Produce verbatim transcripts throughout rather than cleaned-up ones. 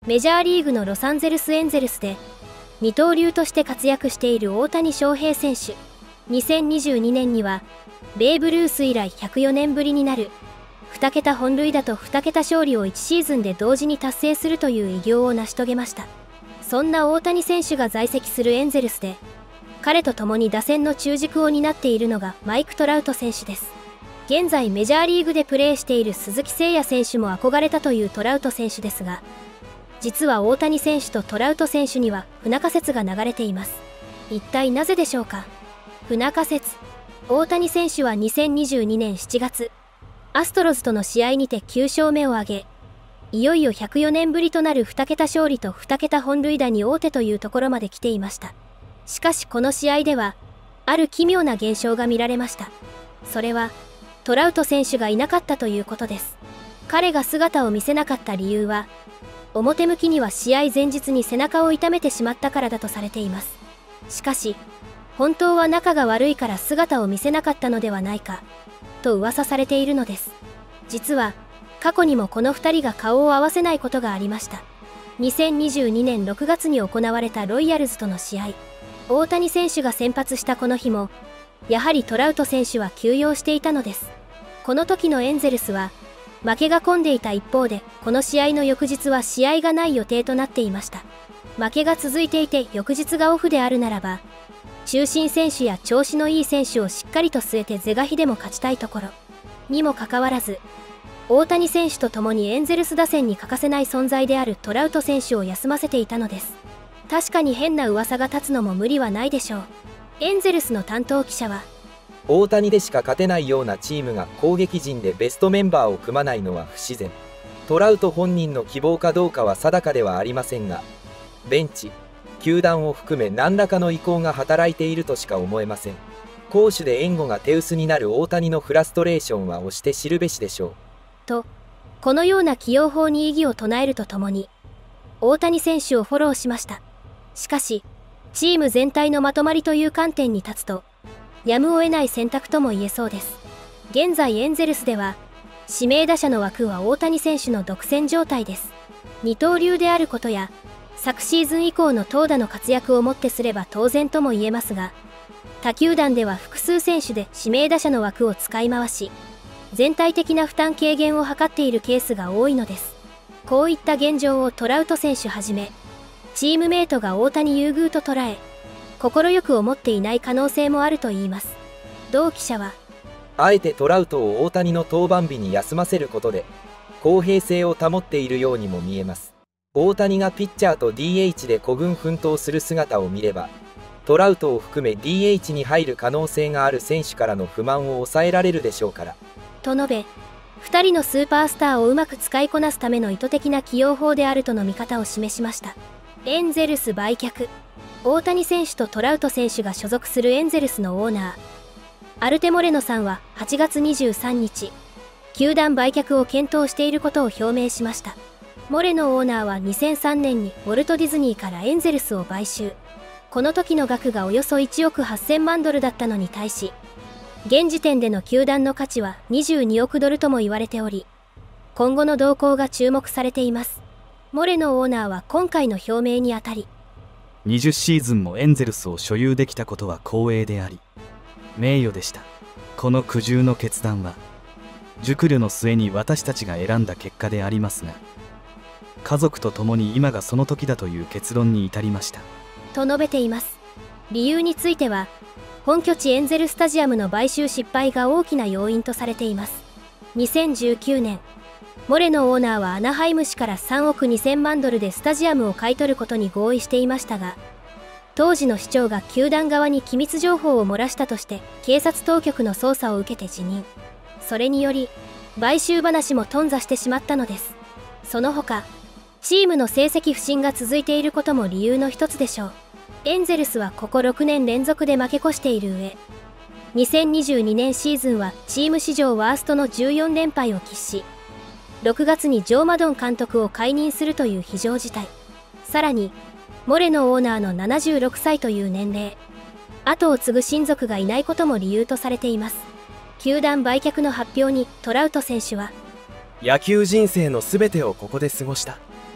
メジャーリーグのロサンゼルスエンゼルスで二刀流として活躍している大谷翔平選手。にせんにじゅうにねんにはベーブ・ルース以来ひゃくよねんぶりになるにけた本塁打とにけた勝利をいちシーズンで同時に達成するという偉業を成し遂げました。そんな大谷選手が在籍するエンゼルスで彼と共に打線の中軸を担っているのがマイク・トラウト選手です。現在メジャーリーグでプレーしている鈴木誠也選手も憧れたというトラウト選手ですが、実は大谷選手とトラウト選手には不仲説が流れています。一体なぜでしょうか。不仲説。大谷選手はにせんにじゅうにねんしちがつ、アストロズとの試合にてきゅうしょうめを挙げ、いよいよひゃくよねんぶりとなるにけた勝利とにけた本塁打に王手というところまで来ていました。しかしこの試合では、ある奇妙な現象が見られました。それは、トラウト選手がいなかったということです。彼が姿を見せなかった理由は、表向きには試合前日に背中を痛めてしまったからだとされています。しかし、本当は仲が悪いから姿を見せなかったのではないか、と噂されているのです。実は、過去にもこのふたりが顔を合わせないことがありました。にせんにじゅうにねんろくがつに行われたロイヤルズとの試合、大谷選手が先発したこの日も、やはりトラウト選手は休養していたのです。この時のエンゼルスは、負けが込んでいた一方で、この試合の翌日は試合がない予定となっていました。負けが続いていて翌日がオフであるならば、中心選手や調子のいい選手をしっかりと据えて是が非でも勝ちたいところ。にもかかわらず、大谷選手と共にエンゼルス打線に欠かせない存在であるトラウト選手を休ませていたのです。確かに変な噂が立つのも無理はないでしょう。エンゼルスの担当記者は、 大谷でしか勝てないようなチームが攻撃陣でベストメンバーを組まないのは不自然。トラウト本人の希望かどうかは定かではありませんが、ベンチ、球団を含め何らかの意向が働いているとしか思えません。攻守で援護が手薄になる大谷のフラストレーションは押して知るべしでしょう。 と、このような起用法に異議を唱えるとともに、大谷選手をフォローしました。しかし、チーム全体のまとまりという観点に立つと、やむを得ない選択とも言えそうです。現在エンゼルスでは、指名打者の枠は大谷選手の独占状態です。二刀流であることや、昨シーズン以降の投打の活躍をもってすれば当然とも言えますが、他球団では複数選手で指名打者の枠を使い回し、全体的な負担軽減を図っているケースが多いのです。こういった現状をトラウト選手はじめ、チームメイトが大谷優遇と捉え、快く思っていない可能性もあるといいます。同記者は、 あえてトラウトを大谷の登板日に休ませることで、公平性を保っているようにも見えます。大谷がピッチャーと ディーエイチ で孤軍奮闘する姿を見れば、トラウトを含め ディーエイチ に入る可能性がある選手からの不満を抑えられるでしょうから。 と述べ、ふたりのスーパースターをうまく使いこなすための意図的な起用法であるとの見方を示しました。エンゼルス売却。大谷選手とトラウト選手が所属するエンゼルスのオーナー、アルテ・モレノさんははちがつにじゅうさんにち、球団売却を検討していることを表明しました。モレノオーナーはにせんさんねんにウォルト・ディズニーからエンゼルスを買収。この時の額がおよそいちおくはっせんまんドルだったのに対し、現時点での球団の価値はにじゅうにおくドルとも言われており、今後の動向が注目されています。モレノオーナーは今回の表明にあたり、 にじゅっシーズンもエンゼルスを所有できたことは光栄であり、名誉でした。この苦渋の決断は、熟慮の末に私たちが選んだ結果でありますが、家族と共に今がその時だという結論に至りました。 と述べています。理由については、本拠地エンゼルスタジアムの買収失敗が大きな要因とされています。にせんじゅうきゅうねん、モレノオーナーはアナハイム市からさんおくにせんまんドルでスタジアムを買い取ることに合意していましたが、当時の市長が球団側に機密情報を漏らしたとして警察当局の捜査を受けて辞任。それにより買収話も頓挫してしまったのです。その他、チームの成績不振が続いていることも理由の一つでしょう。エンゼルスはこころくねん連続で負け越している上、にせんにじゅうにねんシーズンはチーム史上ワーストのじゅうよんれんぱいを喫し、ろくがつにジョー・マドン監督を解任するという非常事態。さらに、モレノオーナーのななじゅうろくさいという年齢、後を継ぐ親族がいないことも理由とされています。球団売却の発表にトラウト選手は、 野球人生のすべてをここで過ごした。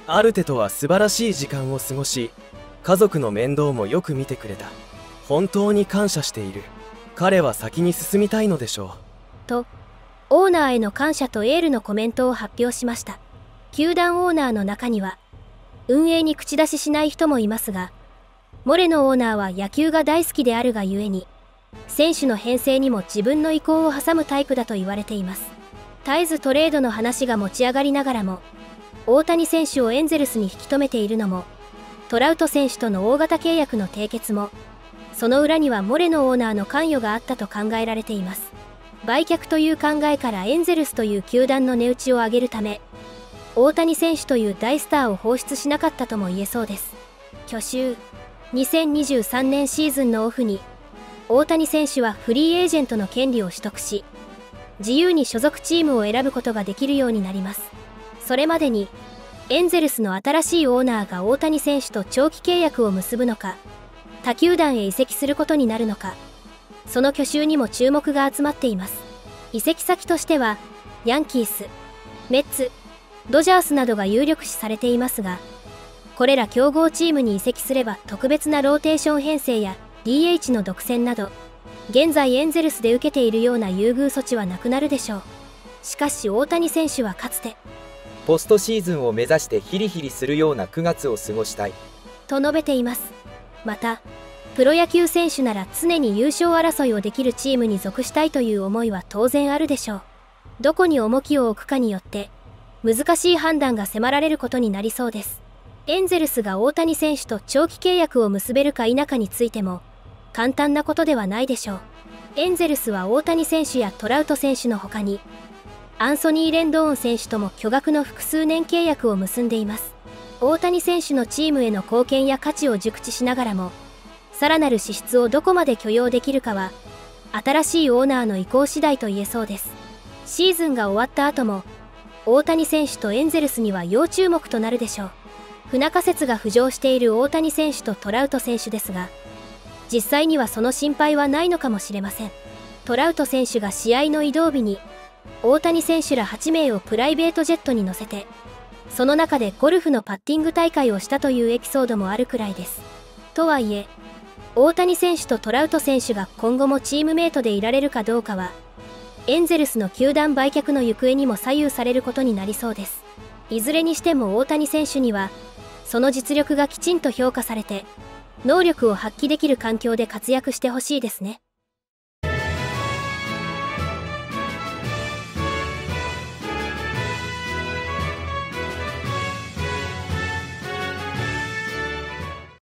アルテとは素晴らしい時間を過ごし、家族の面倒もよく見てくれた。本当に感謝している。彼は先に進みたいのでしょう。 と、オーナーへの感謝とエールのコメントを発表しました。球団オーナーの中には、運営に口出ししない人もいますが、モレノオーナーは野球が大好きであるがゆえに、選手の編成にも自分の意向を挟むタイプだと言われています。絶えずトレードの話が持ち上がりながらも、大谷選手をエンゼルスに引き止めているのも、トラウト選手との大型契約の締結も、その裏にはモレノオーナーの関与があったと考えられています。売却という考えからエンゼルスという球団の値打ちを上げるため、大谷選手という大スターを放出しなかったとも言えそうです。去就にせんにじゅうさんねんシーズンのオフに、大谷選手はフリーエージェントの権利を取得し、自由に所属チームを選ぶことができるようになります。それまでに、エンゼルスの新しいオーナーが大谷選手と長期契約を結ぶのか、他球団へ移籍することになるのか、その去就にも注目が集まっています。移籍先としては、ヤンキース、メッツ、ドジャースなどが有力視されていますが、これら強豪チームに移籍すれば特別なローテーション編成や ディーエイチ の独占など、現在エンゼルスで受けているような優遇措置はなくなるでしょう。しかし大谷選手はかつて、 ポストシーズンを目指してヒリヒリするようなくがつを過ごしたいと述べています。また、プロ野球選手なら常に優勝争いをできるチームに属したいという思いは当然あるでしょう。どこに重きを置くかによって、難しい判断が迫られることになりそうです。エンゼルスが大谷選手と長期契約を結べるか否かについても、簡単なことではないでしょう。エンゼルスは大谷選手やトラウト選手の他に、アンソニー・レンドーン選手とも巨額の複数年契約を結んでいます。大谷選手のチームへの貢献や価値を熟知しながらも、さらなる支出をどこまで許容できるかは、新しいオーナーの意向次第と言えそうです。シーズンが終わった後も、大谷選手とエンゼルスには要注目となるでしょう。不仲説が浮上している大谷選手とトラウト選手ですが、実際にはその心配はないのかもしれません。トラウト選手が試合の移動日に、大谷選手らはちめいをプライベートジェットに乗せて、その中でゴルフのパッティング大会をしたというエピソードもあるくらいです。とはいえ、大谷選手とトラウト選手が今後もチームメイトでいられるかどうかは、エンゼルスの球団売却の行方にも左右されることになりそうです。いずれにしても大谷選手には、その実力がきちんと評価されて、能力を発揮できる環境で活躍してほしいですね。